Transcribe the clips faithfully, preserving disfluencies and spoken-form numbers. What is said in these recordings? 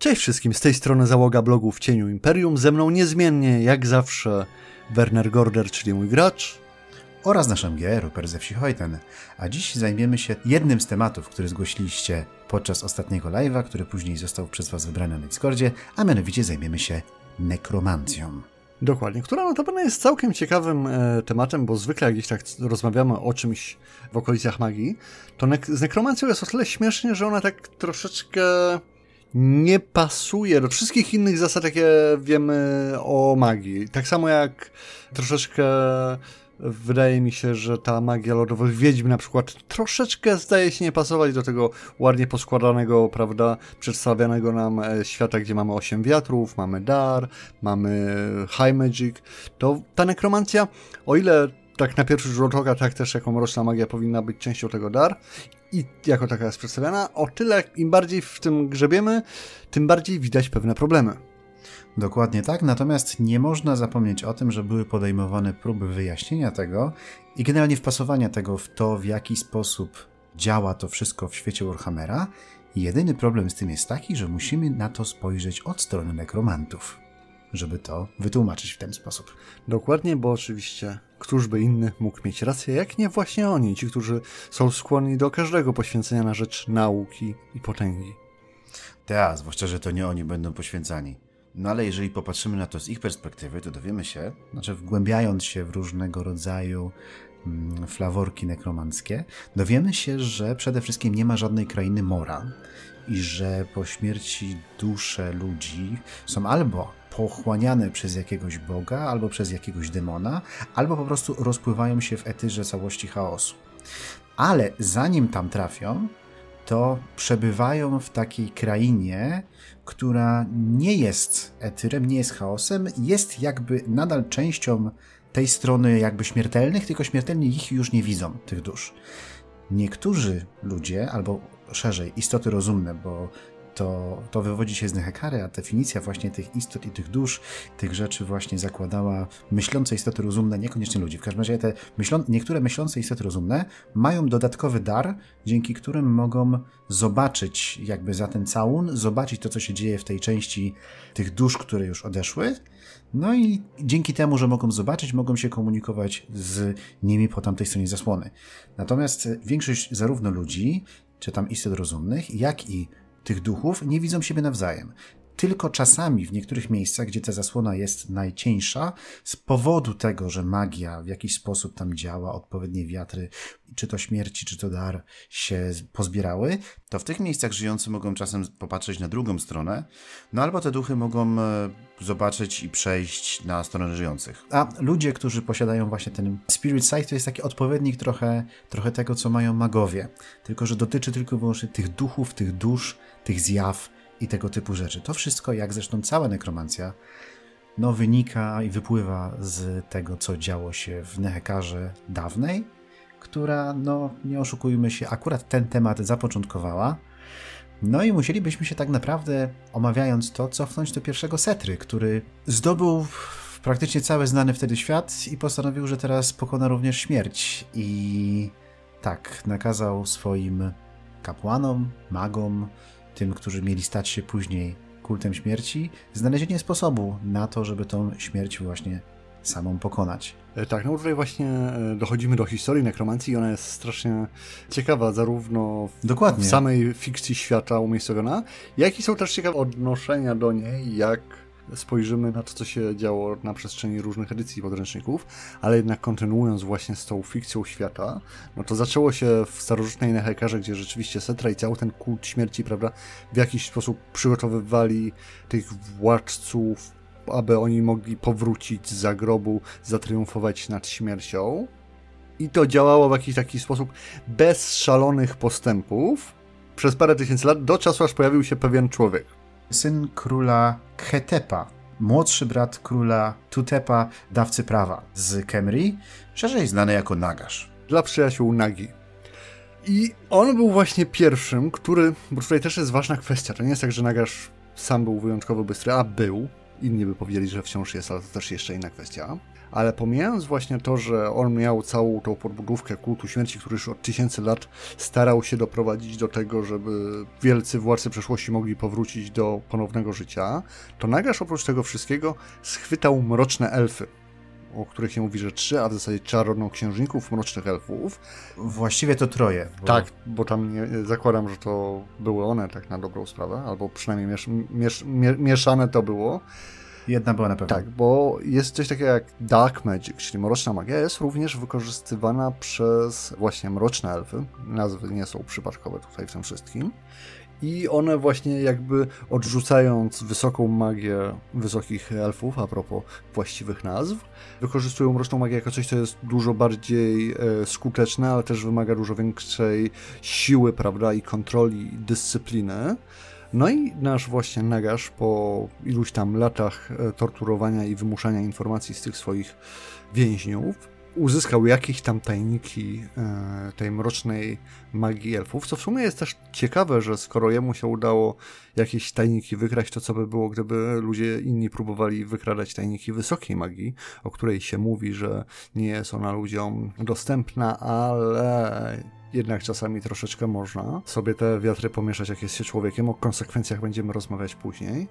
Cześć wszystkim, z tej strony załoga blogu W Cieniu Imperium, ze mną niezmiennie, jak zawsze, Werner Gorder, czyli mój gracz. Oraz nasz M G, Rupert ze Wsi Hojten. A dziś zajmiemy się jednym z tematów, który zgłosiliście podczas ostatniego live'a, który później został przez was wybrany na Discordzie, a mianowicie zajmiemy się nekromancją. Dokładnie, która notabene jest całkiem ciekawym e, tematem, bo zwykle jak gdzieś tak rozmawiamy o czymś w okolicach magii, to nek- z nekromancją jest o tyle śmiesznie, że ona tak troszeczkę nie pasuje do wszystkich innych zasad, jakie wiemy o magii. Tak samo jak troszeczkę wydaje mi się, że ta magia lodowych wiedźm na przykład troszeczkę zdaje się nie pasować do tego ładnie poskładanego, prawda, przedstawianego nam świata, gdzie mamy osiem wiatrów, mamy dar, mamy high magic. To ta nekromancja, o ile tak na pierwszy rzut oka, tak też jako mroczna magia powinna być częścią tego dar i jako taka jest przedstawiana, o tyle im bardziej w tym grzebiemy, tym bardziej widać pewne problemy. Dokładnie tak, natomiast nie można zapomnieć o tym, że były podejmowane próby wyjaśnienia tego i generalnie wpasowania tego w to, w jaki sposób działa to wszystko w świecie Warhammera. Jedyny problem z tym jest taki, że musimy na to spojrzeć od strony nekromantów, żeby to wytłumaczyć w ten sposób. Dokładnie, bo oczywiście któż by inny mógł mieć rację, jak nie właśnie oni, ci, którzy są skłonni do każdego poświęcenia na rzecz nauki i potęgi. Tak, zwłaszcza, że to nie oni będą poświęcani. No ale jeżeli popatrzymy na to z ich perspektywy, to dowiemy się, znaczy wgłębiając się w różnego rodzaju mm, flaworki nekromanckie, dowiemy się, że przede wszystkim nie ma żadnej krainy mora i że po śmierci dusze ludzi są albo pochłaniane przez jakiegoś boga, albo przez jakiegoś demona, albo po prostu rozpływają się w etyrze całości chaosu. Ale zanim tam trafią, to przebywają w takiej krainie, która nie jest etyrem, nie jest chaosem, jest jakby nadal częścią tej strony jakby śmiertelnych, tylko śmiertelni ich już nie widzą, tych dusz. Niektórzy ludzie, albo szerzej istoty rozumne, bo to, to wywodzi się z Nehekary, a definicja właśnie tych istot i tych dusz, tych rzeczy właśnie zakładała myślące istoty rozumne, niekoniecznie ludzi. W każdym razie te myślą, niektóre myślące istoty rozumne mają dodatkowy dar, dzięki którym mogą zobaczyć jakby za ten całun, zobaczyć to, co się dzieje w tej części tych dusz, które już odeszły. No i dzięki temu, że mogą zobaczyć, mogą się komunikować z nimi po tamtej stronie zasłony. Natomiast większość zarówno ludzi, czy tam istot rozumnych, jak i tych duchów nie widzą siebie nawzajem. Tylko czasami w niektórych miejscach, gdzie ta zasłona jest najcieńsza, z powodu tego, że magia w jakiś sposób tam działa, odpowiednie wiatry, czy to śmierci, czy to dar się pozbierały, to w tych miejscach żyjący mogą czasem popatrzeć na drugą stronę, no albo te duchy mogą zobaczyć i przejść na stronę żyjących. A ludzie, którzy posiadają właśnie ten Spirit Sight, to jest taki odpowiednik trochę, trochę tego, co mają magowie. Tylko że dotyczy tylko i wyłącznie tych duchów, tych dusz, tych zjaw i tego typu rzeczy. To wszystko, jak zresztą cała nekromancja, no wynika i wypływa z tego, co działo się w Nehekarze dawnej, która, no nie oszukujmy się, akurat ten temat zapoczątkowała. No i musielibyśmy się tak naprawdę, omawiając to, cofnąć do pierwszego Setry, który zdobył praktycznie cały znany wtedy świat i postanowił, że teraz pokona również śmierć. I tak, nakazał swoim kapłanom, magom, tym, którzy mieli stać się później kultem śmierci, znalezienie sposobu na to, żeby tą śmierć właśnie samą pokonać. Tak, no tutaj właśnie dochodzimy do historii nekromancji i ona jest strasznie ciekawa, zarówno w, Dokładnie. w samej fikcji świata umiejscowiona, jak i są też ciekawe odnoszenia do niej, jak spojrzymy na to, co się działo na przestrzeni różnych edycji podręczników, ale jednak kontynuując właśnie z tą fikcją świata, no to zaczęło się w starożytnej Nehekarze, gdzie rzeczywiście Setra i cały ten kult śmierci, prawda, w jakiś sposób przygotowywali tych władców, aby oni mogli powrócić z zagrobu, zatriumfować nad śmiercią. I to działało w jakiś taki sposób bez szalonych postępów przez parę tysięcy lat, do czasu aż pojawił się pewien człowiek. Syn króla Khetepa, młodszy brat króla Tutepa, dawcy prawa z Khemri, szerzej znany jako Nagash. Dla przyjaciół Nagi. I on był właśnie pierwszym, który, bo tutaj też jest ważna kwestia, to nie jest tak, że Nagash sam był wyjątkowo bystry, a był. Inni by powiedzieli, że wciąż jest, ale to też jeszcze inna kwestia. Ale pomijając właśnie to, że on miał całą tą podbudówkę kultu śmierci, który już od tysięcy lat starał się doprowadzić do tego, żeby wielcy władcy przeszłości mogli powrócić do ponownego życia, to Nagash oprócz tego wszystkiego schwytał mroczne elfy, o których się mówi, że trzy, a w zasadzie czarnoksiężników mrocznych elfów. Właściwie to troje. Bo... Tak, bo tam nie, zakładam, że to były one tak na dobrą sprawę, albo przynajmniej miesz, miesz, mie, mieszane to było. Jedna była na pewno. Tak, bo jest coś takiego jak Dark Magic, czyli mroczna magia, jest również wykorzystywana przez właśnie mroczne elfy. Nazwy nie są przypadkowe tutaj w tym wszystkim. I one właśnie jakby odrzucając wysoką magię wysokich elfów, a propos właściwych nazw, wykorzystują mroczną magię jako coś, co jest dużo bardziej e, skuteczne, ale też wymaga dużo większej siły, prawda, i kontroli, i dyscypliny. No i nasz właśnie Nagash po iluś tam latach torturowania i wymuszania informacji z tych swoich więźniów uzyskał jakieś tam tajniki e, tej mrocznej magii elfów, co w sumie jest też ciekawe, że skoro jemu się udało jakieś tajniki wykraść, to co by było, gdyby ludzie inni próbowali wykradać tajniki wysokiej magii, o której się mówi, że nie jest ona ludziom dostępna, ale jednak czasami troszeczkę można sobie te wiatry pomieszać, jak jest się człowiekiem. O konsekwencjach będziemy rozmawiać później.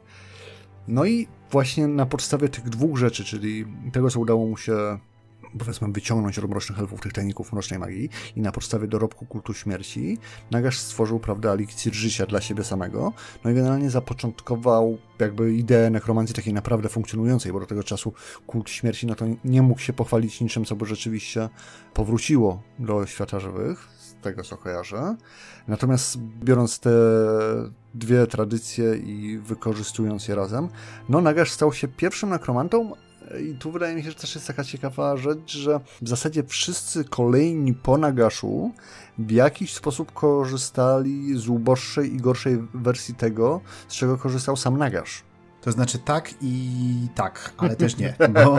No i właśnie na podstawie tych dwóch rzeczy, czyli tego, co udało mu się, powiedzmy, wyciągnąć od mrocznych elfów, tych tajników mrocznej magii, i na podstawie dorobku kultu śmierci, Nagash stworzył, prawda, eliksir życia dla siebie samego, no i generalnie zapoczątkował jakby ideę nekromancji takiej naprawdę funkcjonującej, bo do tego czasu kult śmierci, no to nie mógł się pochwalić niczym, co by rzeczywiście powróciło do świata żywych, z tego co kojarzę. Natomiast biorąc te dwie tradycje i wykorzystując je razem, no Nagash stał się pierwszym nekromantą. I tu wydaje mi się, że też jest taka ciekawa rzecz, że w zasadzie wszyscy kolejni po Nagaszu w jakiś sposób korzystali z uboższej i gorszej wersji tego, z czego korzystał sam Nagash. To znaczy tak i tak, ale też nie, bo,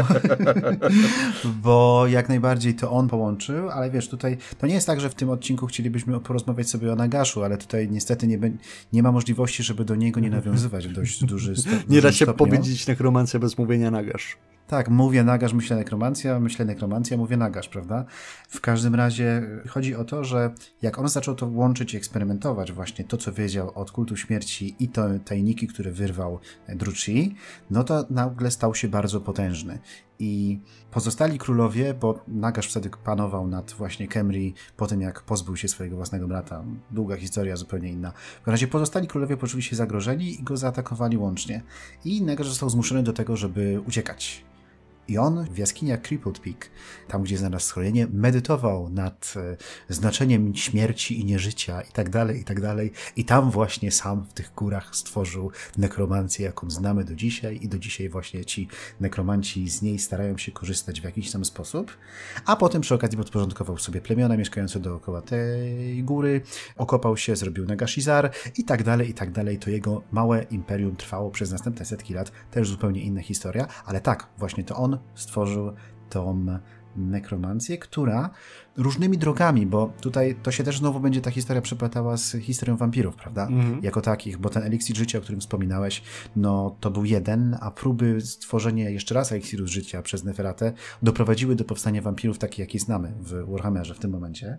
bo jak najbardziej to on połączył, ale wiesz, tutaj to nie jest tak, że w tym odcinku chcielibyśmy porozmawiać sobie o Nagaszu, ale tutaj niestety nie, nie ma możliwości, żeby do niego nie nawiązywać w dość duży stopniu. Nie da się powiedzieć nekromancja bez mówienia Nagash. Tak, mówię Nagash, myślę nekromancja, myślę nekromancja, mówię Nagash, prawda? W każdym razie chodzi o to, że jak on zaczął to łączyć i eksperymentować, właśnie to, co wiedział od kultu śmierci i te tajniki, które wyrwał Druchii, no to nagle stał się bardzo potężny. I pozostali królowie, bo Nagash wtedy panował nad właśnie Khemri po tym, jak pozbył się swojego własnego brata. Długa historia, zupełnie inna. W każdym razie pozostali królowie poczuli się zagrożeni i go zaatakowali łącznie. I Nagash został zmuszony do tego, żeby uciekać. I on w jaskiniach Crippled Peak, tam gdzie znalazł schronienie, medytował nad e, znaczeniem śmierci i nieżycia i tak dalej, i tak dalej. I tam właśnie sam w tych górach stworzył nekromancję, jaką znamy do dzisiaj, i do dzisiaj właśnie ci nekromanci z niej starają się korzystać w jakiś tam sposób. A potem przy okazji podporządkował sobie plemiona mieszkające dookoła tej góry, okopał się, zrobił Nagashizar i tak dalej, i tak dalej. To jego małe imperium trwało przez następne setki lat. Też zupełnie inna historia, ale tak, właśnie to on stworzył tą nekromancję, która różnymi drogami, bo tutaj to się też znowu będzie ta historia przeplatała z historią wampirów, prawda? Mm-hmm. Jako takich, bo ten eliksir życia, o którym wspominałeś, no to był jeden, a próby stworzenia jeszcze raz eliksiru życia przez Neferatę doprowadziły do powstania wampirów takich, jakie znamy w Warhammerze w tym momencie.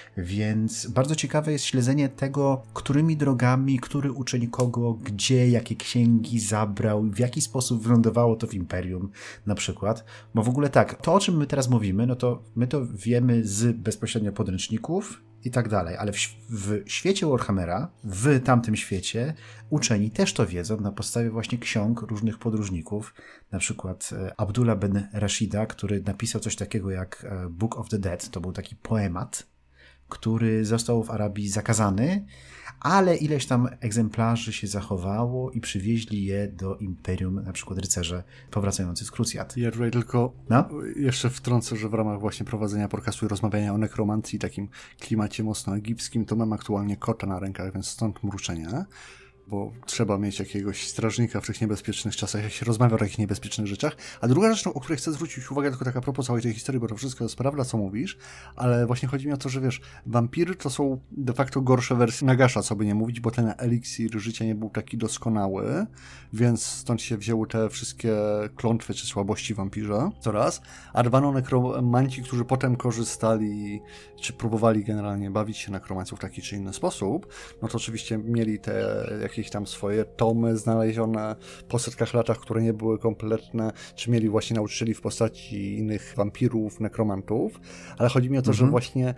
Więc bardzo ciekawe jest śledzenie tego, którymi drogami, który uczeń kogo, gdzie, jakie księgi zabrał, w jaki sposób wylądowało to w Imperium na przykład. Bo w ogóle tak, to o czym my teraz mówimy, no to my to wiemy z bezpośrednio podręczników i tak dalej, ale w, w świecie Warhammera, w tamtym świecie, uczeni też to wiedzą na podstawie właśnie ksiąg różnych podróżników, na przykład Abdullah ben Rashida, który napisał coś takiego jak Book of the Dead, to był taki poemat, który został w Arabii zakazany, ale ileś tam egzemplarzy się zachowało i przywieźli je do Imperium, na przykład rycerze powracający z Krucjat. Ja tutaj tylko no? jeszcze wtrącę, że w ramach właśnie prowadzenia podcastu i rozmawiania o nekromancji, takim klimacie mocno egipskim, to mam aktualnie kota na rękach, więc stąd mruczenie. bo trzeba mieć jakiegoś strażnika w tych niebezpiecznych czasach, jak się rozmawia o takich niebezpiecznych rzeczach. A druga rzecz, o której chcę zwrócić uwagę, tylko tak a propos całej tej historii, bo to wszystko jest prawda, co mówisz, ale właśnie chodzi mi o to, że wiesz, wampiry to są de facto gorsze wersje Nagasza, co by nie mówić, bo ten eliksir życia nie był taki doskonały, więc stąd się wzięły te wszystkie klątwy czy słabości wampirza, to raz. A dwa, no, nekromanci, którzy potem korzystali, czy próbowali generalnie bawić się nekromancją w taki czy inny sposób, no to oczywiście mieli te jakieś tam swoje tomy znalezione po setkach latach, które nie były kompletne, czy mieli właśnie nauczycieli w postaci innych wampirów, nekromantów, ale chodzi mi o to, mhm. że właśnie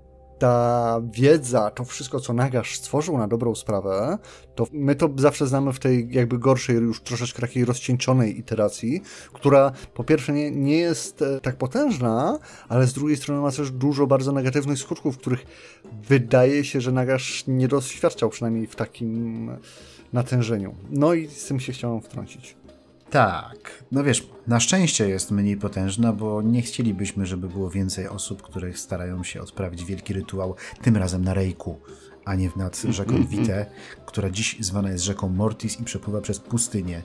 ta wiedza, to wszystko, co Nagash stworzył na dobrą sprawę, to my to zawsze znamy w tej jakby gorszej, już troszeczkę takiej rozcieńczonej iteracji, która po pierwsze nie, nie jest tak potężna, ale z drugiej strony ma też dużo bardzo negatywnych skutków, których wydaje się, że Nagash nie doświadczał, przynajmniej w takim natężeniu. No i z tym się chciałem wtrącić. Tak, no wiesz, na szczęście jest mniej potężna, bo nie chcielibyśmy, żeby było więcej osób, które starają się odprawić wielki rytuał, tym razem na Rejku, a nie nad rzeką Wite, która dziś zwana jest rzeką Mortis i przepływa przez pustynię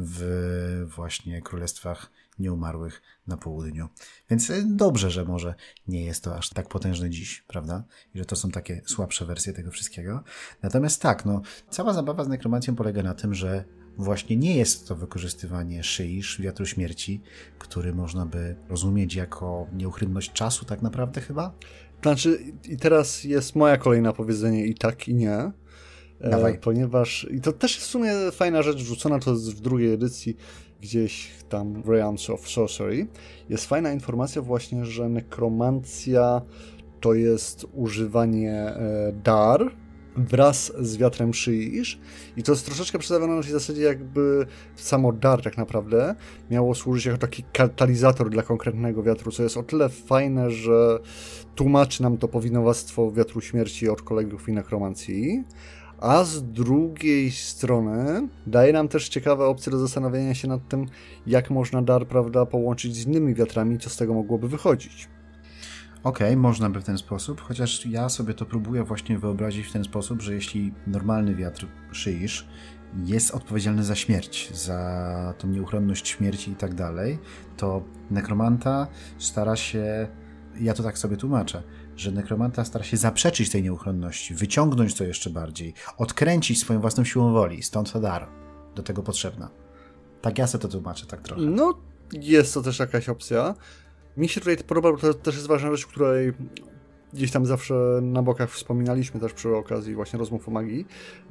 w właśnie Królestwach Nieumarłych na południu. Więc dobrze, że może nie jest to aż tak potężne dziś, prawda? I że to są takie słabsze wersje tego wszystkiego. Natomiast tak, no, cała zabawa z nekromancją polega na tym, że właśnie nie jest to wykorzystywanie Shyish, wiatru śmierci, który można by rozumieć jako nieuchronność czasu tak naprawdę chyba? Znaczy, i teraz jest moja kolejna powiedzenie i tak, i nie. Dawaj. E, ponieważ, i to też jest w sumie fajna rzecz wrzucona, to jest w drugiej edycji, gdzieś tam w Realms of Sorcery. Jest fajna informacja właśnie, że nekromancja to jest używanie e, dar, wraz z wiatrem Shyish i to jest troszeczkę przedstawione na tej zasadzie, jakby samo dar tak naprawdę miało służyć jako taki katalizator dla konkretnego wiatru, co jest o tyle fajne, że tłumaczy nam to powinowactwo wiatru śmierci od kolegów i nekromancji, a z drugiej strony daje nam też ciekawe opcje do zastanowienia się nad tym, jak można dar, prawda, połączyć z innymi wiatrami, co z tego mogłoby wychodzić. Okej, okay, można by w ten sposób, chociaż ja sobie to próbuję właśnie wyobrazić w ten sposób, że jeśli normalny wiatr Shyish jest odpowiedzialny za śmierć, za tą nieuchronność śmierci i tak dalej, to nekromanta stara się, ja to tak sobie tłumaczę, że nekromanta stara się zaprzeczyć tej nieuchronności, wyciągnąć to jeszcze bardziej, odkręcić swoją własną siłą woli, stąd ta dar do tego potrzebna. Tak ja sobie to tłumaczę, tak trochę. No, jest to też jakaś opcja. Mi się tutaj podoba, bo to też jest ważna rzecz, której gdzieś tam zawsze na bokach wspominaliśmy też przy okazji właśnie rozmów o magii,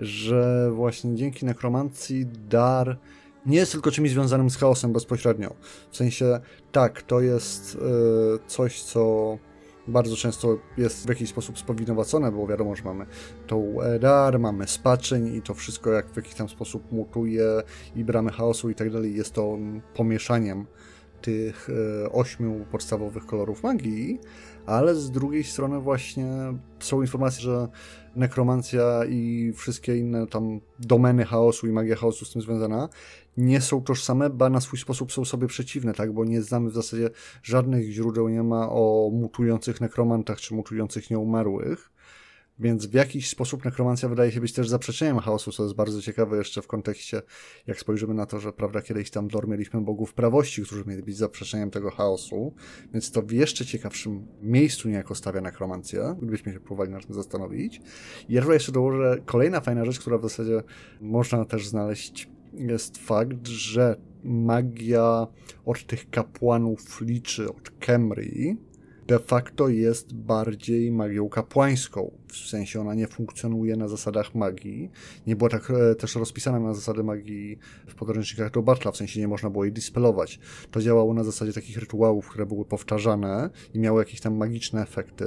że właśnie dzięki nekromancji dar nie jest tylko czymś związanym z chaosem bezpośrednio. W sensie, tak, to jest yy, coś, co bardzo często jest w jakiś sposób spowinowacone, bo wiadomo, że mamy tą dar, mamy spaczeń i to wszystko jak w jakiś tam sposób mutuje i bramy chaosu i tak dalej, jest to pomieszaniem tych e, ośmiu podstawowych kolorów magii, ale z drugiej strony właśnie są informacje, że nekromancja i wszystkie inne tam domeny chaosu i magia chaosu z tym związana nie są tożsame, ba na swój sposób są sobie przeciwne, tak, bo nie znamy w zasadzie żadnych źródeł, nie ma o mutujących nekromantach czy mutujących nieumarłych. Więc w jakiś sposób nekromancja wydaje się być też zaprzeczeniem chaosu, co jest bardzo ciekawe jeszcze w kontekście, jak spojrzymy na to, że prawda, kiedyś tam Dor mieliśmy bogów prawości, którzy mieli być zaprzeczeniem tego chaosu, więc to w jeszcze ciekawszym miejscu niejako stawia nekromancję, gdybyśmy się próbowali nad tym zastanowić. I ja tutaj jeszcze dołożę kolejna fajna rzecz, która w zasadzie można też znaleźć, jest fakt, że magia od tych kapłanów liczy, od Khemri, de facto jest bardziej magią kapłańską. W sensie ona nie funkcjonuje na zasadach magii. Nie była tak e, też rozpisana na zasady magii w podręcznikach do Bartla, w sensie nie można było jej dispelować. To działało na zasadzie takich rytuałów, które były powtarzane i miały jakieś tam magiczne efekty,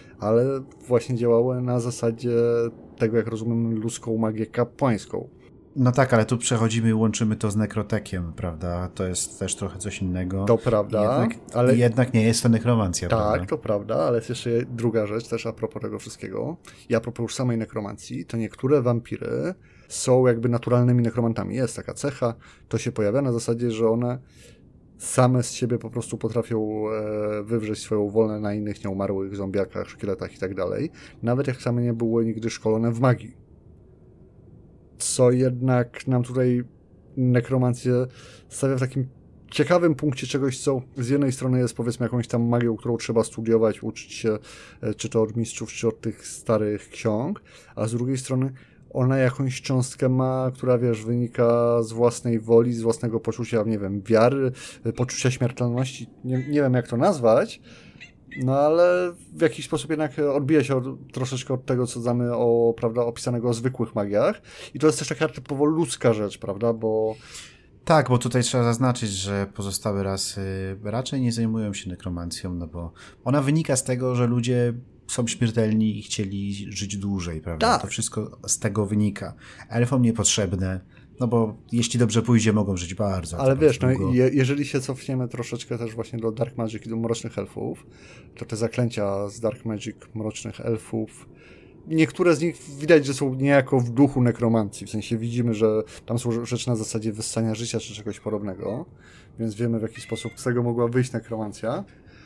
ale właśnie działały na zasadzie tego, jak rozumiem, ludzką magię kapłańską. No tak, ale tu przechodzimy i łączymy to z nekrotekiem, prawda? To jest też trochę coś innego. To prawda, jednak, ale... I jednak nie jest to nekromancja, tak, prawda? to prawda, ale jest jeszcze druga rzecz też a propos tego wszystkiego. I a propos już samej nekromancji, to niektóre wampiry są jakby naturalnymi nekromantami. Jest taka cecha, to się pojawia na zasadzie, że one same z siebie po prostu potrafią e, wywrzeć swoją wolę na innych nieumarłych zombiakach, szkieletach i tak dalej. Nawet jak same nie były nigdy szkolone w magii. co jednak nam tutaj nekromancję stawia w takim ciekawym punkcie czegoś, co z jednej strony jest powiedzmy jakąś tam magią, którą trzeba studiować, uczyć się, czy to od mistrzów, czy od tych starych ksiąg, a z drugiej strony ona jakąś cząstkę ma, która wiesz, wynika z własnej woli, z własnego poczucia, nie wiem, wiary, poczucia śmiertelności, nie, nie wiem jak to nazwać, no ale w jakiś sposób jednak odbija się od, troszeczkę od tego, co znamy o, prawda, opisanego o zwykłych magiach i to jest też taka typowo ludzka rzecz, prawda, bo tak, bo tutaj trzeba zaznaczyć, że pozostałe rasy raczej nie zajmują się nekromancją, no bo ona wynika z tego, że ludzie są śmiertelni i chcieli żyć dłużej, prawda? Tak. To wszystko z tego wynika. Elfom niepotrzebne, no bo jeśli dobrze pójdzie, mogą żyć bardzo. Ale wiesz, no, je, jeżeli się cofniemy troszeczkę też właśnie do Dark Magic i do Mrocznych Elfów, to te zaklęcia z Dark Magic Mrocznych Elfów, niektóre z nich widać, że są niejako w duchu nekromancji, w sensie widzimy, że tam są rzeczy na zasadzie wyssania życia czy czegoś podobnego, więc wiemy w jaki sposób z tego mogła wyjść nekromancja.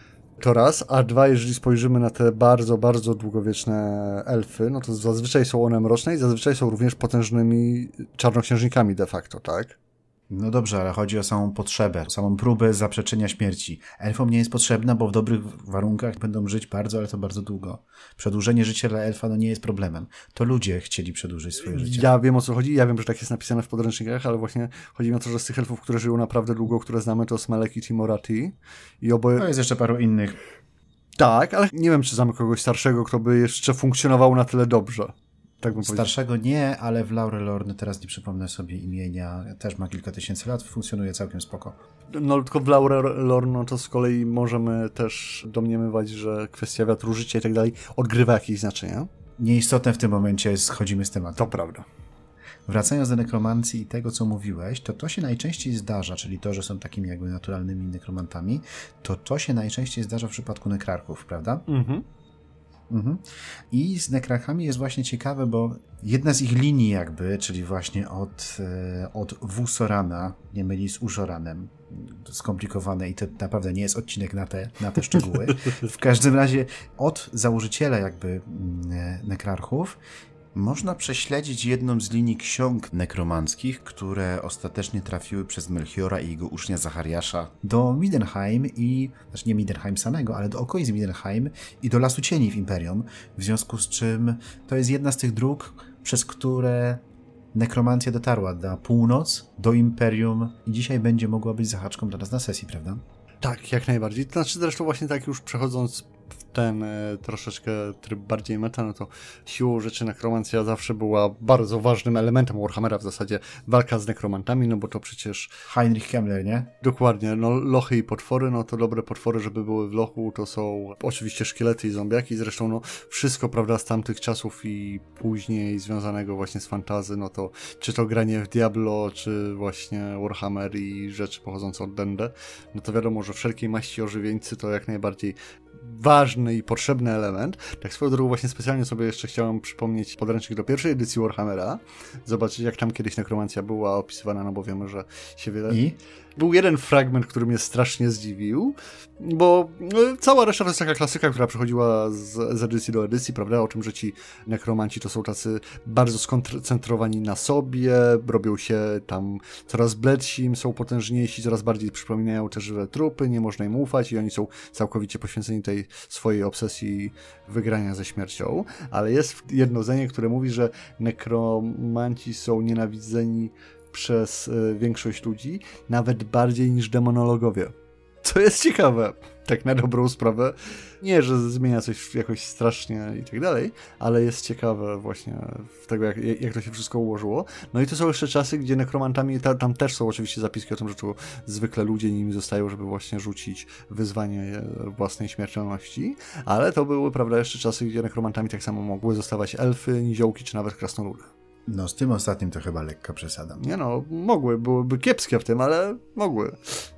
To raz, a dwa, jeżeli spojrzymy na te bardzo, bardzo długowieczne elfy, no to zazwyczaj są one mroczne i zazwyczaj są również potężnymi czarnoksiężnikami de facto, tak? No dobrze, ale chodzi o samą potrzebę, samą próbę zaprzeczenia śmierci. Elfom nie jest potrzebna, bo w dobrych warunkach będą żyć bardzo, ale to bardzo długo. Przedłużenie życia dla elfa no nie jest problemem. To ludzie chcieli przedłużyć swoje życie. Ja wiem, o co chodzi, ja wiem, że tak jest napisane w podręcznikach, ale właśnie chodzi mi o to, że z tych elfów, które żyją naprawdę długo, które znamy, to Smelekith i Morathi. I oboje... No jest jeszcze paru innych. Tak, ale nie wiem, czy znamy kogoś starszego, kto by jeszcze funkcjonował na tyle dobrze. Tak bym Starszego powiedział. Nie, ale w Laurelorn, teraz nie przypomnę sobie imienia, też ma kilka tysięcy lat, funkcjonuje całkiem spoko. No tylko w Laurelorn no to z kolei możemy też domniemywać, że kwestia wiatru, życia i tak dalej odgrywa jakieś znaczenie. Nieistotne w tym momencie, schodzimy z tematu. To prawda. Wracając do nekromancji i tego, co mówiłeś, to to się najczęściej zdarza, czyli to, że są takimi jakby naturalnymi nekromantami, to to się najczęściej zdarza w przypadku nekrarchów, prawda? Mhm. Mhm. I z nekrarchami jest właśnie ciekawe, bo jedna z ich linii jakby, czyli właśnie od, od Wusorana, nie myli z Ushoranem, skomplikowane i to naprawdę nie jest odcinek na te, na te szczegóły. W każdym razie od założyciela jakby nekrarchów można prześledzić jedną z linii ksiąg nekromanckich, które ostatecznie trafiły przez Melchiora i jego ucznia Zachariasza do Midenheim i, znaczy nie Midenheim samego, ale do okolic Midenheim i do Lasu Cieni w Imperium, w związku z czym to jest jedna z tych dróg, przez które nekromancja dotarła na północ, do Imperium i dzisiaj będzie mogła być zahaczką dla nas na sesji, prawda? Tak, jak najbardziej. To znaczy zresztą właśnie tak już przechodząc w ten e, troszeczkę tryb bardziej meta, no to siłą rzeczy nekromancja zawsze była bardzo ważnym elementem Warhammera w zasadzie. Walka z nekromantami, no bo to przecież... Heinrich Kemmler, nie? Dokładnie. No lochy i potwory, no to dobre potwory, żeby były w lochu, to są oczywiście szkielety i zombiaki. Zresztą no wszystko, prawda, z tamtych czasów i później związanego właśnie z fantazy, no to czy to granie w Diablo, czy właśnie Warhammer i rzeczy pochodzące od D and D, no to wiadomo, że wszelkiej maści ożywieńcy to jak najbardziej ważny i potrzebny element. Tak swoją drogą właśnie specjalnie sobie jeszcze chciałem przypomnieć podręcznik do pierwszej edycji Warhammera. Zobaczyć jak tam kiedyś nekromancja była opisywana, no bo wiemy, że się wiele... I? Był jeden fragment, który mnie strasznie zdziwił, bo cała reszta to jest taka klasyka, która przechodziła z, z edycji do edycji, prawda, o tym, że ci nekromanci to są tacy bardzo skoncentrowani na sobie, robią się tam coraz bledsi, są potężniejsi, coraz bardziej przypominają te żywe trupy, nie można im ufać i oni są całkowicie poświęceni tej swojej obsesji wygrania ze śmiercią, ale jest jedno zdanie, które mówi, że nekromanci są nienawidzeni przez y, większość ludzi, nawet bardziej niż demonologowie. Co jest ciekawe, tak na dobrą sprawę. Nie, że zmienia coś jakoś strasznie i tak dalej, ale jest ciekawe właśnie w tego, jak, jak to się wszystko ułożyło. No i to są jeszcze czasy, gdzie nekromantami, ta, tam też są oczywiście zapiski o tym, że to zwykle ludzie nimi zostają, żeby właśnie rzucić wyzwanie własnej śmiertelności, ale to były, prawda, jeszcze czasy, gdzie nekromantami tak samo mogły zostawać elfy, niziołki czy nawet krasnoludy. No z tym ostatnim to chyba lekka przesada. Nie no, mogły, byłyby kiepskie w tym, ale mogły.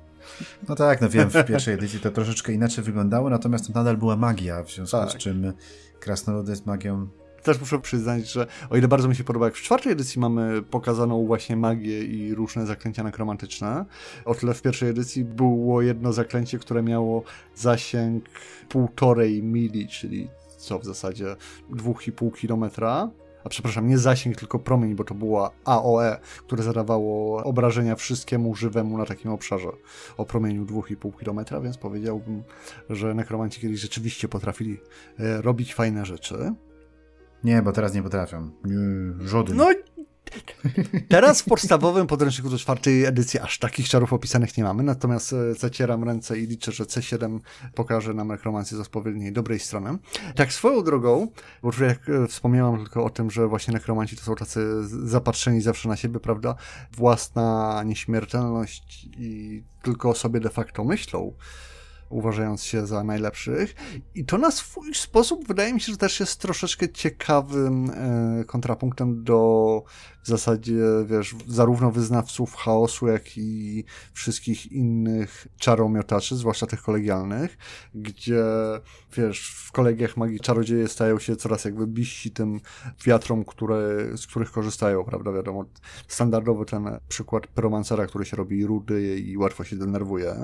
No tak, no wiem, w pierwszej edycji to troszeczkę inaczej wyglądało, natomiast to nadal była magia, w związku tak. z czym krasnoludy z magią... Też muszę przyznać, że o ile bardzo mi się podoba, jak w czwartej edycji mamy pokazaną właśnie magię i różne zaklęcia nekromantyczne, o tyle w pierwszej edycji było jedno zaklęcie, które miało zasięg półtorej mili, czyli co w zasadzie dwóch i pół kilometra, a przepraszam, nie zasięg, tylko promień, bo to była A O E, które zadawało obrażenia wszystkiemu żywemu na takim obszarze o promieniu dwa i pół kilometra, więc powiedziałbym, że nekromanci kiedyś rzeczywiście potrafili e, robić fajne rzeczy. Nie, bo teraz nie potrafią. Nie, żaden. No, teraz w podstawowym podręczniku do czwartej edycji aż takich czarów opisanych nie mamy, natomiast zacieram ręce i liczę, że C siedem pokaże nam nekromancję z odpowiedniej dobrej strony. Tak swoją drogą, bo tutaj jak wspomniałam tylko o tym, że właśnie nekromanci to są tacy zapatrzeni zawsze na siebie, prawda? Własna nieśmiertelność i tylko o sobie de facto myślą, uważając się za najlepszych. I to na swój sposób wydaje mi się, że też jest troszeczkę ciekawym e, kontrapunktem do w zasadzie, wiesz, zarówno wyznawców chaosu, jak i wszystkich innych czaromiotaczy, zwłaszcza tych kolegialnych, gdzie, wiesz, w kolegiach magii czarodzieje stają się coraz jakby bliżsi tym wiatrom, które, z których korzystają, prawda, wiadomo, standardowy ten przykład pyromancera, który się robi rudy i łatwo się denerwuje.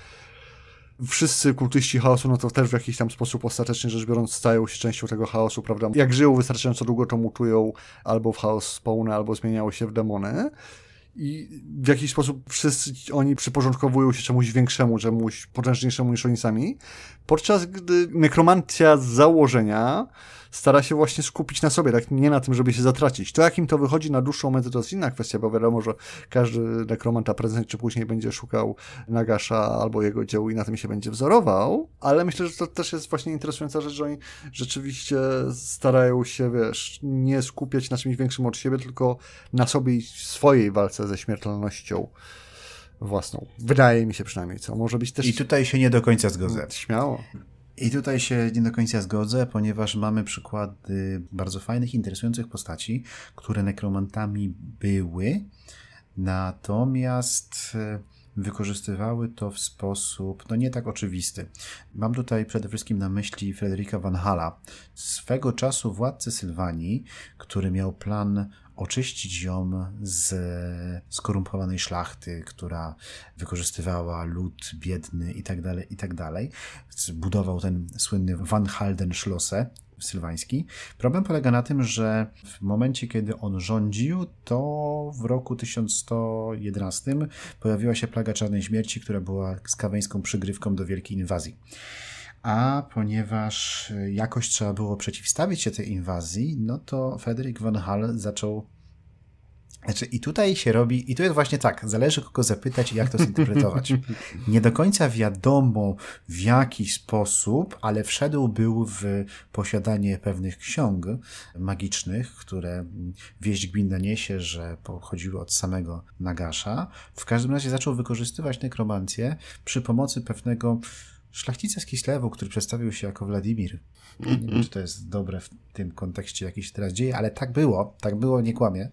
Wszyscy kultyści chaosu, no to też w jakiś tam sposób ostatecznie rzecz biorąc stają się częścią tego chaosu, prawda? Jak żyją wystarczająco długo, to mutują albo w chaos spawny, albo zmieniają się w demony. I w jakiś sposób wszyscy oni przyporządkowują się czemuś większemu, czemuś potężniejszemu niż oni sami. Podczas gdy nekromancja z założenia stara się właśnie skupić na sobie, tak nie na tym, żeby się zatracić. To jak im to wychodzi na dłuższą metę, to jest inna kwestia, bo wiadomo, że każdy nekromanta prędzej czy później będzie szukał Nagasza albo jego dzieł i na tym się będzie wzorował, ale myślę, że to też jest właśnie interesująca rzecz, że oni rzeczywiście starają się, wiesz, nie skupiać na czymś większym od siebie, tylko na sobie i swojej walce ze śmiertelnością własną. Wydaje mi się przynajmniej, co może być też... I tutaj się nie do końca zgodzę. Śmiało. I tutaj się nie do końca zgodzę, ponieważ mamy przykłady bardzo fajnych, interesujących postaci, które nekromantami były, natomiast wykorzystywały to w sposób no nie tak oczywisty. Mam tutaj przede wszystkim na myśli Frederica Van Hala, swego czasu władcę Sylwanii, który miał plan oczyścić ją z skorumpowanej szlachty, która wykorzystywała lud biedny i tak dalej, i tak dalej. Budował ten słynny Van Halden Schlosse sylwański. Problem polega na tym, że w momencie, kiedy on rządził, to w roku tysiąc sto jedenastym pojawiła się plaga czarnej śmierci, która była skaweńską przygrywką do wielkiej inwazji. A ponieważ jakoś trzeba było przeciwstawić się tej inwazji, no to Frederick Van Hal zaczął... Znaczy i tutaj się robi, i tu jest właśnie tak, zależy kogo zapytać i jak to zinterpretować. Nie do końca wiadomo w jaki sposób, ale wszedł był w posiadanie pewnych ksiąg magicznych, które wieść gminna niesie, że pochodziły od samego Nagasza. W każdym razie zaczął wykorzystywać nekromancję przy pomocy pewnego szlachcica z Kislewu, który przedstawił się jako Władimir. Nie wiem, czy to jest dobre w tym kontekście, jaki się teraz dzieje, ale tak było, tak było, nie kłamie.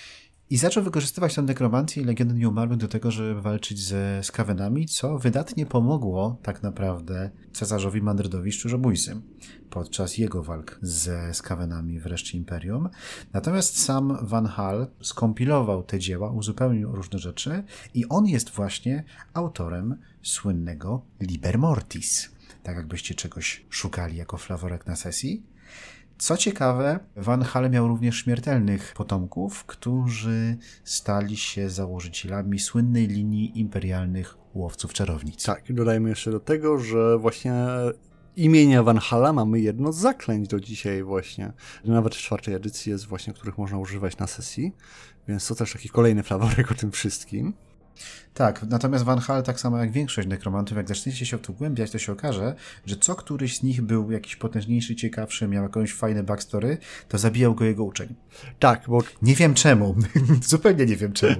I zaczął wykorzystywać tę nekromancję i legiony nieumarłych do tego, żeby walczyć ze skawenami, co wydatnie pomogło tak naprawdę cesarzowi Mandrydowi Szczurzobójcy podczas jego walk ze skawenami w reszcie Imperium. Natomiast sam Van Hal skompilował te dzieła, uzupełnił różne rzeczy i on jest właśnie autorem słynnego Liber Mortis. Tak jakbyście czegoś szukali jako flaworek na sesji. Co ciekawe, Van Hal miał również śmiertelnych potomków, którzy stali się założycielami słynnej linii imperialnych łowców czarownic. Tak, dodajmy jeszcze do tego, że właśnie imienia Van Hala mamy jedno z zaklęć do dzisiaj właśnie. Nawet w czwartej edycji jest właśnie, których można używać na sesji, więc to też taki kolejny flaworek o tym wszystkim. Tak, natomiast Van Hal, tak samo jak większość nekromantów, jak zaczniecie się w to głębiać, to się okaże, że co któryś z nich był jakiś potężniejszy, ciekawszy, miał jakąś fajne backstory, to zabijał go jego uczeń. Tak, bo... Nie wiem czemu. Zupełnie nie wiem czemu.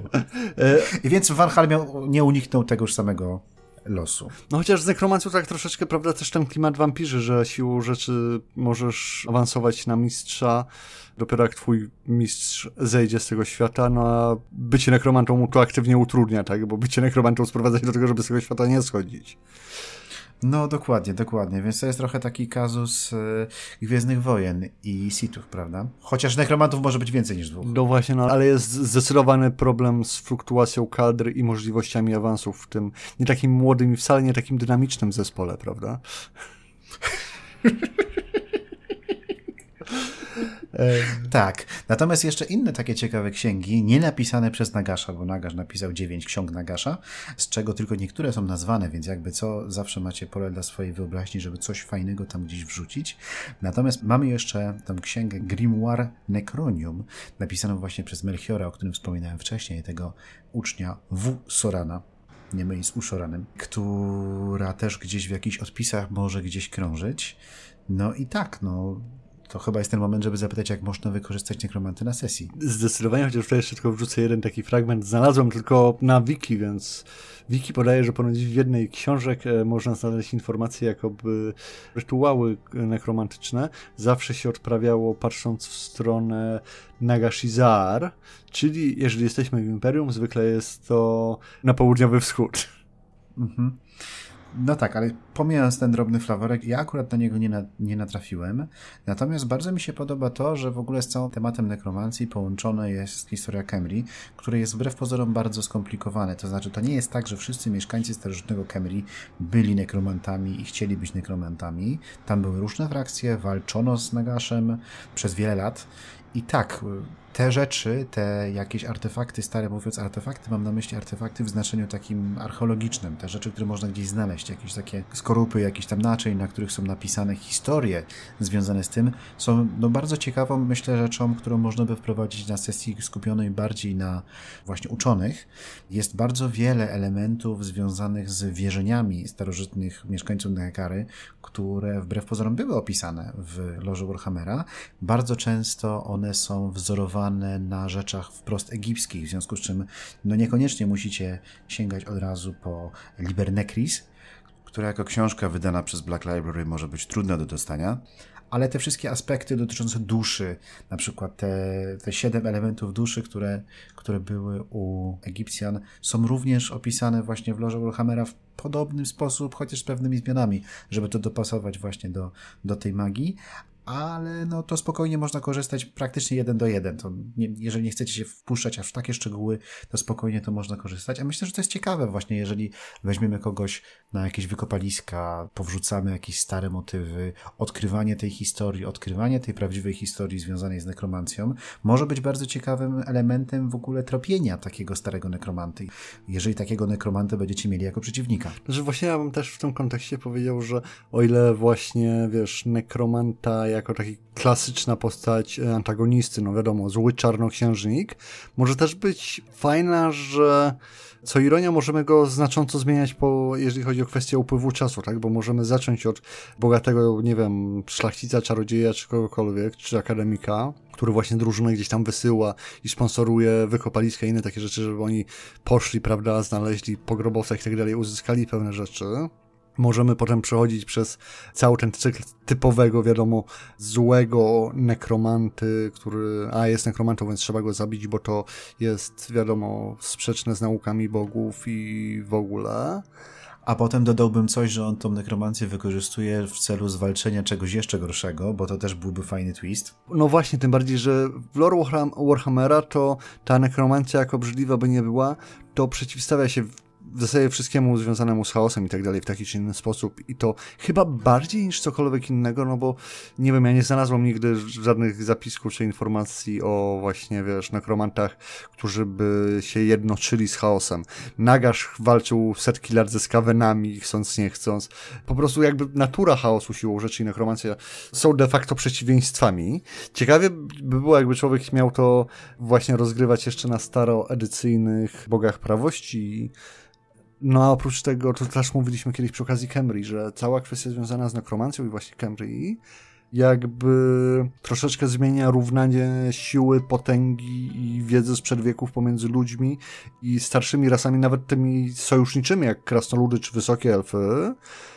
I więc Van Hal miał, nie uniknął tegoż samego losu. No chociaż z nekromancją tak troszeczkę, prawda, też ten klimat wampirzy, że siłą rzeczy możesz awansować na mistrza, dopiero jak twój mistrz zejdzie z tego świata, no a bycie nekromantą mu to aktywnie utrudnia, tak, bo bycie nekromantą sprowadza się do tego, żeby z tego świata nie schodzić. No dokładnie, dokładnie, więc to jest trochę taki kazus y, Gwiezdnych Wojen i Sithów, prawda? Chociaż nekromantów może być więcej niż dwóch. No właśnie, no ale jest zdecydowany problem z fluktuacją kadr i możliwościami awansów w tym nie takim młodym i wcale nie takim dynamicznym zespole, prawda? Tak. Natomiast jeszcze inne takie ciekawe księgi, nie napisane przez Nagasza, bo Nagasz napisał dziewięć ksiąg Nagasza, z czego tylko niektóre są nazwane, więc jakby co, zawsze macie pole dla swojej wyobraźni, żeby coś fajnego tam gdzieś wrzucić. Natomiast mamy jeszcze tę księgę Grimoire Necronium, napisaną właśnie przez Melchiora, o którym wspominałem wcześniej, tego ucznia W. Sorana, nie myli z Ushoranem, która też gdzieś w jakichś odpisach może gdzieś krążyć. No i tak, no to chyba jest ten moment, żeby zapytać, jak można wykorzystać nekromanty na sesji. Zdecydowanie, chociaż tutaj jeszcze tylko wrzucę jeden taki fragment. Znalazłem tylko na wiki, więc wiki podaje, że ponoć w jednej książek można znaleźć informacje, jakoby rytuały nekromantyczne zawsze się odprawiało patrząc w stronę Nagashizar, czyli jeżeli jesteśmy w Imperium, zwykle jest to na południowy wschód. Mhm. No tak, ale pomijając ten drobny flaworek, ja akurat na niego nie, na, nie natrafiłem. Natomiast bardzo mi się podoba to, że w ogóle z całym tematem nekromancji połączona jest historia Khemri, która jest wbrew pozorom bardzo skomplikowana. To znaczy, to nie jest tak, że wszyscy mieszkańcy starożytnego Khemri byli nekromantami i chcieli być nekromantami. Tam były różne frakcje, walczono z Nagaszem przez wiele lat. I tak, te rzeczy, te jakieś artefakty, stare mówiąc artefakty, mam na myśli artefakty w znaczeniu takim archeologicznym, te rzeczy, które można gdzieś znaleźć, jakieś takie skorupy, jakieś tam naczyń, na których są napisane historie związane z tym, są no, bardzo ciekawą, myślę, rzeczą, którą można by wprowadzić na sesji skupionej bardziej na właśnie uczonych. Jest bardzo wiele elementów związanych z wierzeniami starożytnych mieszkańców Nehekary, które wbrew pozorom były opisane w Loży Warhammera. Bardzo często one są wzorowane na rzeczach wprost egipskich, w związku z czym no niekoniecznie musicie sięgać od razu po Liber Necris, która jako książka wydana przez Black Library może być trudna do dostania, ale te wszystkie aspekty dotyczące duszy, na przykład te, te siedem elementów duszy, które, które były u Egipcjan, są również opisane właśnie w Loży Warhammera w podobny sposób, chociaż z pewnymi zmianami, żeby to dopasować właśnie do, do tej magii. Ale no to spokojnie można korzystać praktycznie jeden do jeden. To nie, jeżeli nie chcecie się wpuszczać aż w takie szczegóły, to spokojnie to można korzystać. A myślę, że to jest ciekawe właśnie, jeżeli weźmiemy kogoś na jakieś wykopaliska, powrzucamy jakieś stare motywy, odkrywanie tej historii, odkrywanie tej prawdziwej historii związanej z nekromancją może być bardzo ciekawym elementem w ogóle tropienia takiego starego nekromanty. Jeżeli takiego nekromantę będziecie mieli jako przeciwnika. Znaczy właśnie ja bym też w tym kontekście powiedział, że o ile właśnie, wiesz, nekromanta jako taki klasyczna postać antagonisty, no wiadomo, zły czarnoksiężnik, może też być fajna, że co ironia możemy go znacząco zmieniać, po, jeżeli chodzi o kwestię upływu czasu, tak, bo możemy zacząć od bogatego, nie wiem, szlachcica, czarodzieja, czy kogokolwiek, czy akademika, który właśnie drużynę gdzieś tam wysyła i sponsoruje wykopaliska i inne takie rzeczy, żeby oni poszli, prawda, znaleźli po grobowcach i tak dalej, uzyskali pewne rzeczy. Możemy potem przechodzić przez cały ten cykl typowego, wiadomo, złego nekromanty, który, a jest nekromantą, więc trzeba go zabić, bo to jest, wiadomo, sprzeczne z naukami bogów i w ogóle. A potem dodałbym coś, że on tą nekromancję wykorzystuje w celu zwalczenia czegoś jeszcze gorszego, bo to też byłby fajny twist. No właśnie, tym bardziej, że w lore Warhammera to ta nekromancja, jak obrzydliwa by nie była, to przeciwstawia się w zasadzie wszystkiemu związanemu z chaosem i tak dalej w taki czy inny sposób i to chyba bardziej niż cokolwiek innego, no bo nie wiem, ja nie znalazłem nigdy żadnych zapisków czy informacji o właśnie, wiesz, nekromantach, którzy by się jednoczyli z chaosem. Nagash walczył setki lat ze skawenami, chcąc nie chcąc. Po prostu jakby natura chaosu siłą rzeczy i nekromancja są de facto przeciwieństwami. Ciekawie by było, jakby człowiek miał to właśnie rozgrywać jeszcze na staroedycyjnych bogach prawości. No a oprócz tego, to też mówiliśmy kiedyś przy okazji Khemri, że cała kwestia związana z nekromancją i właśnie Khemri jakby troszeczkę zmienia równanie siły, potęgi i wiedzy sprzed wieków pomiędzy ludźmi i starszymi rasami, nawet tymi sojuszniczymi, jak krasnoludy czy wysokie elfy,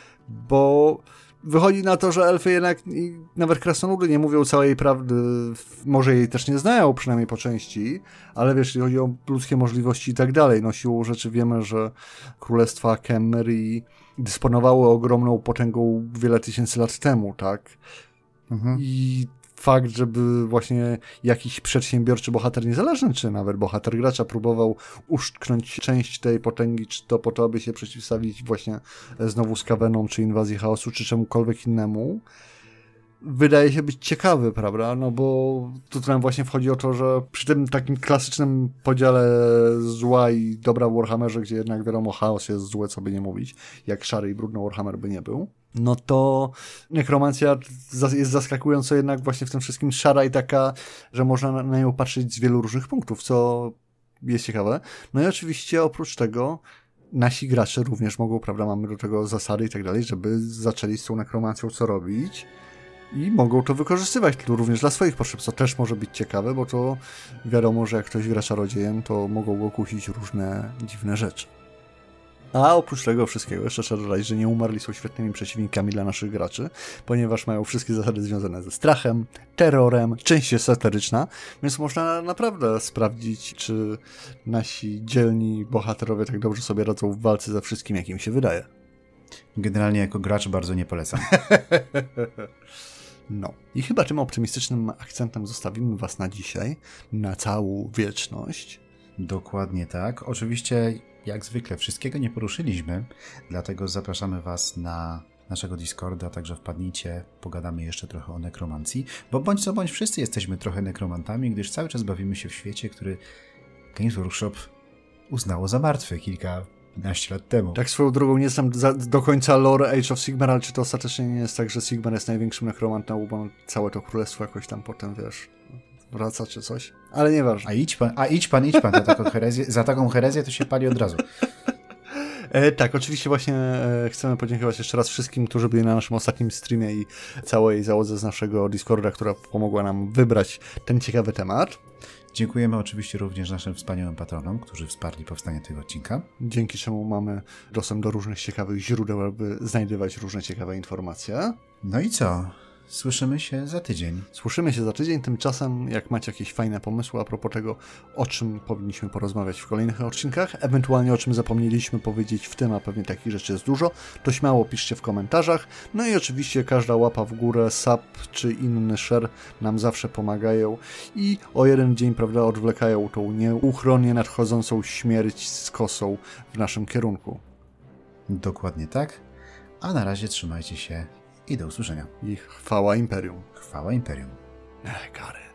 bo wychodzi na to, że elfy jednak, i nawet krasnoludy, nie mówią całej prawdy, może jej też nie znają, przynajmniej po części, ale wiesz, jeśli chodzi o ludzkie możliwości i tak dalej, no siłą rzeczy wiemy, że królestwa Khemri dysponowały ogromną potęgą wiele tysięcy lat temu, tak? Mhm. I fakt, żeby właśnie jakiś przedsiębiorczy bohater, niezależny czy nawet bohater gracza, próbował uszczknąć część tej potęgi, czy to po to, aby się przeciwstawić właśnie znowu skawenom, czy inwazji chaosu, czy czemukolwiek innemu, wydaje się być ciekawy, prawda? No bo tutaj właśnie wchodzi o to, że przy tym takim klasycznym podziale zła i dobra w Warhammerze, gdzie jednak wiadomo, chaos jest złe, co by nie mówić, jak szary i brudny Warhammer by nie był, no to nekromancja jest zaskakująco jednak właśnie w tym wszystkim szara i taka, że można na nią patrzeć z wielu różnych punktów, co jest ciekawe. No i oczywiście oprócz tego nasi gracze również mogą, prawda, mamy do tego zasady i tak dalej, żeby zaczęli z tą nekromancją co robić i mogą to wykorzystywać również dla swoich potrzeb, co też może być ciekawe, bo to wiadomo, że jak ktoś gra czarodziejem, to mogą go kusić różne dziwne rzeczy. A oprócz tego wszystkiego jeszcze trzeba dodać, że nieumarli są świetnymi przeciwnikami dla naszych graczy, ponieważ mają wszystkie zasady związane ze strachem, terrorem, część jest sateryczna, więc można naprawdę sprawdzić, czy nasi dzielni bohaterowie tak dobrze sobie radzą w walce ze wszystkim, jak im się wydaje. Generalnie jako gracz bardzo nie polecam. No. I chyba tym optymistycznym akcentem zostawimy was na dzisiaj, na całą wieczność. Dokładnie tak. Oczywiście, jak zwykle, wszystkiego nie poruszyliśmy, dlatego zapraszamy was na naszego Discorda, także wpadnijcie, pogadamy jeszcze trochę o nekromancji, bo bądź co bądź wszyscy jesteśmy trochę nekromantami, gdyż cały czas bawimy się w świecie, który Games Workshop uznało za martwy kilkanaście lat temu. Tak swoją drogą nie znam za, do końca lore Age of Sigmar, ale czy to ostatecznie nie jest tak, że Sigmar jest największym nekromantą, bo całe to królestwo jakoś tam potem, wiesz, wraca czy coś, ale nieważne. A idź pan, a idź pan, idź pan za taką herezję, za taką herezję to się pali od razu. E, tak, oczywiście właśnie e, chcemy podziękować jeszcze raz wszystkim, którzy byli na naszym ostatnim streamie i całej załodze z naszego Discorda, która pomogła nam wybrać ten ciekawy temat. Dziękujemy oczywiście również naszym wspaniałym patronom, którzy wsparli powstanie tego odcinka. Dzięki czemu mamy dostęp do różnych ciekawych źródeł, aby znajdywać różne ciekawe informacje. No i co? Słyszymy się za tydzień. Słyszymy się za tydzień, tymczasem jak macie jakieś fajne pomysły a propos tego, o czym powinniśmy porozmawiać w kolejnych odcinkach, ewentualnie o czym zapomnieliśmy powiedzieć w tym, a pewnie takich rzeczy jest dużo, to śmiało piszcie w komentarzach. No i oczywiście każda łapa w górę, sub czy inny share nam zawsze pomagają i o jeden dzień, prawda, odwlekają tą nieuchronnie nadchodzącą śmierć z kosą w naszym kierunku. Dokładnie tak. A na razie trzymajcie się i do usłyszenia. I chwała Imperium. Chwała Imperium. Ech, Gary.